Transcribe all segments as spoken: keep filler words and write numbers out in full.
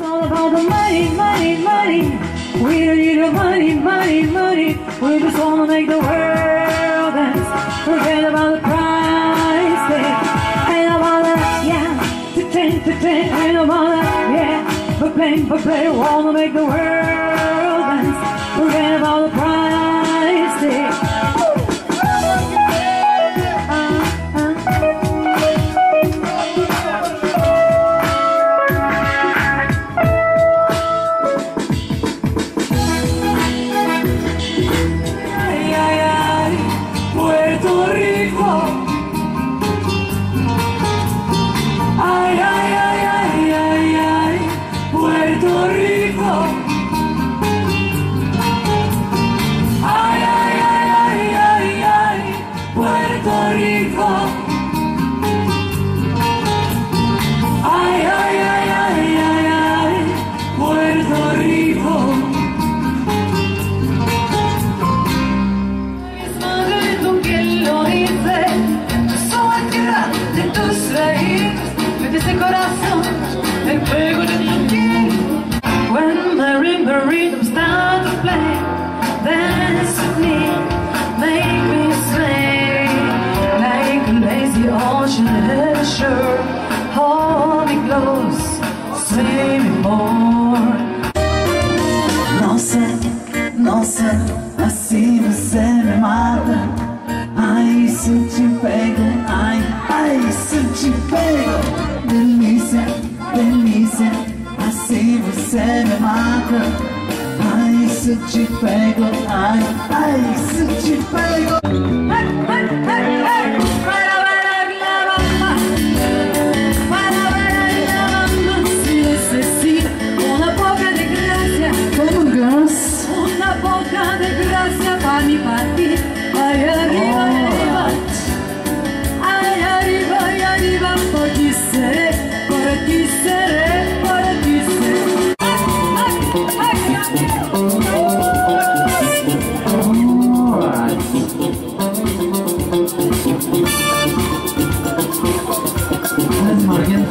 all about the money, money, money. We don't need the money, money, money. We just wanna make the world dance. Forget about the price tag. Ain't about that, yeah. To ten, to ten. Ain't about that, yeah. But play, but play. Wanna make the world dance. Forget about the price tag. When the river rhythm starts to play, dance with me, make me sway like a lazy ocean at the shore. Hold me close, sway me more. Não sei, não sei, assim você me mata. Ai, se eu te pego, ai, ai, se eu te pego. Delícia, delícia, assim você me mata. Ai, se eu te pego, ai, ai, se eu te pego. Hey, hey, hey, hey. Para bailar la bamba, para bailar la bamba. Si necesita una poca de gracia, Como gas, una poca de gracia para mi partir. Ay, arriba, ay, arriba, ay, arriba, ay, arriba, por ti seré, por ti seré, por ti seré. Let's Morgan.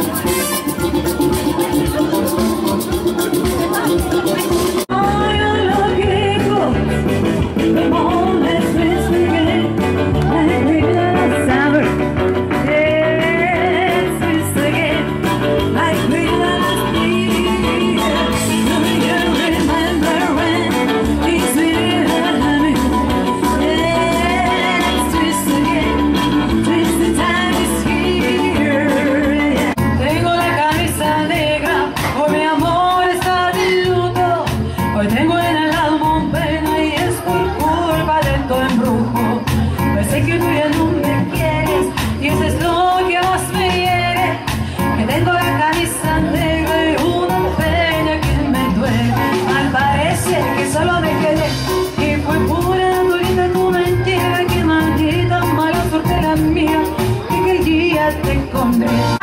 Te encontré.